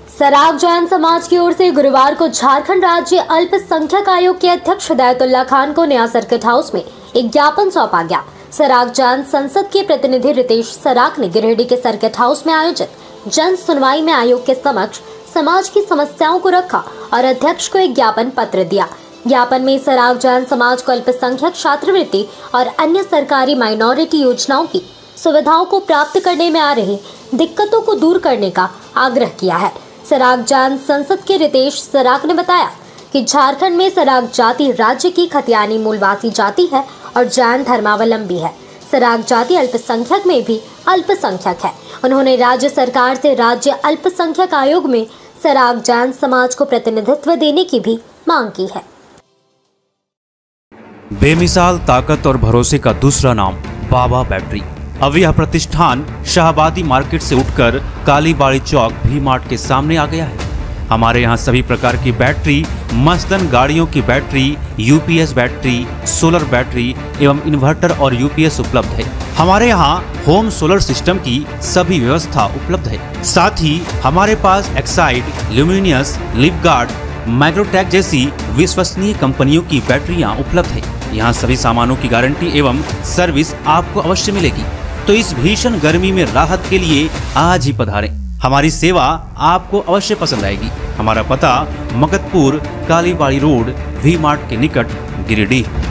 सराग जैन समाज की ओर से गुरुवार को झारखंड राज्य अल्पसंख्यक आयोग के अध्यक्ष हिदायतुल्लाह खान को नया सर्किट हाउस में एक ज्ञापन सौंपा गया। सराग जैन संसद के प्रतिनिधि रितेश सराग ने गिरिडीह के सर्किट हाउस में आयोजित जन सुनवाई में आयोग के समक्ष समाज की समस्याओं को रखा और अध्यक्ष को एक ज्ञापन पत्र दिया। ज्ञापन में सराग जैन समाज को अल्पसंख्यक छात्रवृत्ति और अन्य सरकारी माइनॉरिटी योजनाओं की सुविधाओं को प्राप्त करने में आ रही दिक्कतों को दूर करने का आग्रह किया है। सराग जैन संसद के रितेश सराग ने बताया कि झारखंड में सराग जाति राज्य की खतियानी मूलवासी जाति है और जैन धर्मावलंबी है। सराग जाति अल्पसंख्यक में भी अल्पसंख्यक है। उन्होंने राज्य सरकार से राज्य अल्पसंख्यक आयोग में सराग जैन समाज को प्रतिनिधित्व देने की भी मांग की है। बेमिसाल ताकत और भरोसे का दूसरा नाम बाबा बैटरी। अब यह प्रतिष्ठान शाहबादी मार्केट से उठकर कालीबाड़ी चौक भी मार्ट के सामने आ गया है। हमारे यहाँ सभी प्रकार की बैटरी, मसलन गाड़ियों की battery, UPS battery, solar battery एवं इन्वर्टर और यूपीएस उपलब्ध है। हमारे यहाँ होम सोलर सिस्टम की सभी व्यवस्था उपलब्ध है। साथ ही हमारे पास एक्साइड, ल्यूमिनियस, लिफगार्ड, माइक्रोटेक जैसी विश्वसनीय कंपनियों की बैटरियां उपलब्ध है। यहाँ सभी सामानों की गारंटी एवं सर्विस आपको अवश्य मिलेगी। तो इस भीषण गर्मी में राहत के लिए आज ही पधारें। हमारी सेवा आपको अवश्य पसंद आएगी। हमारा पता Magatpur, Kalibari road, V Mart के निकट, गिरिडीह।